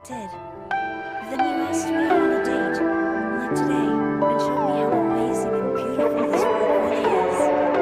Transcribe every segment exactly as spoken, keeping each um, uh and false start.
did. Then you asked me out on a date, like today, and showed me how amazing and beautiful this world really is.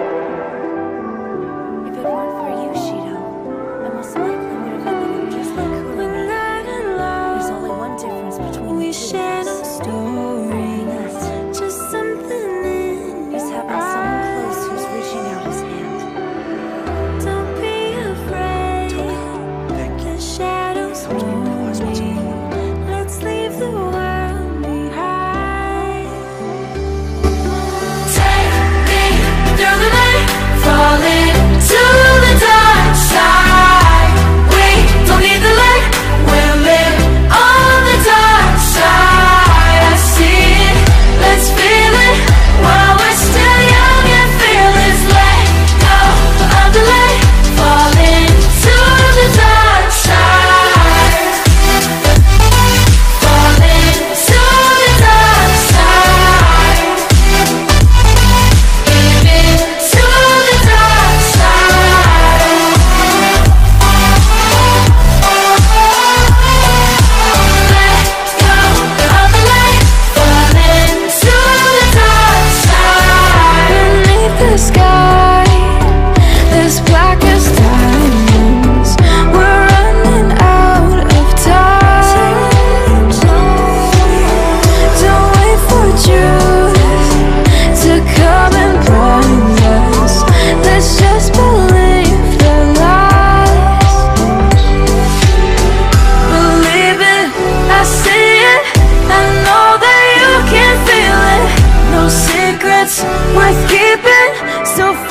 If it weren't for you, Shido, I most likely would have ended up just like Kuro and me. There's only one difference between the two of us. And that, just something in is having someone close who's reaching out his hand. Don't be afraid. Thank you. The shadows Helped me realize what's important. let's leave the world behind. Take me through the night, fall into the dark side. We don't need the light, we'll live on the dark side. I see it, let's feel it while we're still young and fearless. Let go of the light, fall into the dark side. Fall into the dark side. Give into the dark side. Let go of the light, fall into the dark side. Beneath the sky, as black as diamonds, we're running out of time. Don't wait for truth to come and blind us. Let's just believe the lies. Believe it, I see it, I know that you can feel it. No secrets worth keeping, so